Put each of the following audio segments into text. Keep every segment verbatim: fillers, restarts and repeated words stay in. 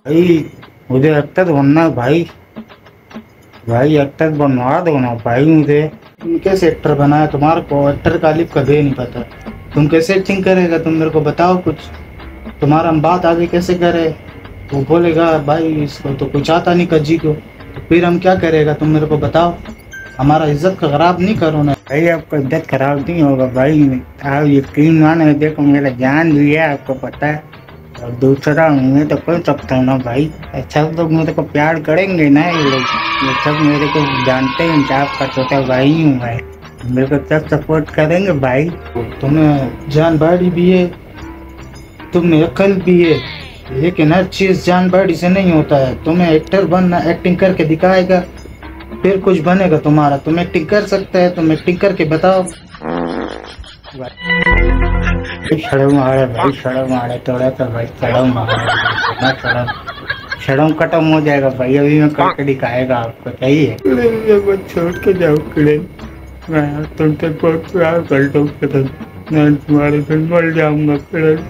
भाई मुझे एक्टर बनना है भाई। भाई एक्टर बनवा दो ना भाई मुझे। तुम कैसे एक्टर बना है? तुम्हारे को एक्टर का अलिफ का बे नहीं पता। तुम कैसे एक्टिंग करेगा? तुम मेरे को बताओ कुछ। तुम्हारा हम बात आगे कैसे करे? वो बोलेगा भाई इसको तो कुछ आता नहीं कज्जी को, तो फिर हम क्या करेगा? तुम मेरे को बताओ। हमारा इज्जत का खराब नहीं करो ना भाई। आपको इज्जत खराब नहीं होगा भाई। आप यकीन माने, देखो मेरा जान भी है, आपको पता है। और दूसरा मैं तो कर सकता हूँ ना भाई। सब लोग मेरे को प्यार करेंगे ना, ये लोग ये सब मेरे को जानते हैं कि आपका छोटा भाई हूँ मैं। मेरे को सब सपोर्ट करेंगे भाई। तुम्हें जान बाड़ी भी है, तुम्हें अकल भी है, लेकिन हर चीज जान बाड़ी से नहीं होता है। तुम्हें एक्टर बनना, एक्टिंग करके दिखाएगा फिर कुछ बनेगा तुम्हारा। तुम एक्टिंग कर सकते हैं, तुम एक्टिंग करके बताओ। शर्म आ रहा भाई, शर्म आ रहा थोड़ा सा भाई, शर्म आ रहा शर्म शर्म खत्म हो जाएगा भाई। अभी मैं करके दिखाएगा आपको, चाहिए? छोड़ के जाओ किरण, मैं तुमसे बहुत प्यार करता हूँ किरण, मैं तुम्हारे फिर मर जाऊंगा किरण।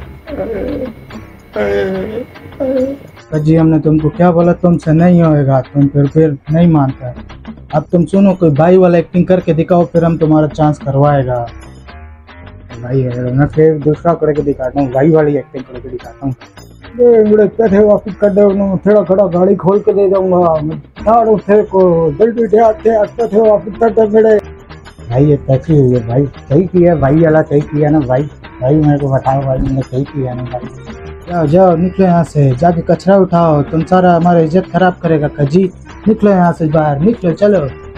जी हमने तुमको क्या बोला, तुमसे नहीं होएगा, तुम फिर फिर नहीं मानता। अब तुम सुनो, कोई भाई वाला एक्टिंग करके दिखाओ, फिर हम तुम्हारा चांस करवाएगा। भाई है मैं फिर दूसरा करके दिखाता हूँ, भाई वाली एक्टिंग करके दिखाता हूँ। थे वापस कर दो, थोड़ा थोड़ा गाड़ी खोल के दे जाऊंगा थे को जल्दी थे वापस कर दो मेरे भाई। ये कैसी हुई है भाई? सही किया भाई वाला, सही किया ना भाई? भाई मेरे को बताओ भाई, मैंने सही किया ना भाई? जाओ जाओ निकलो यहाँ से, जाके कचरा उठाओ। तुम सारा हमारा इज्जत खराब करेगा कजी। निकलो यहाँ से बाहर, निकलो चलो।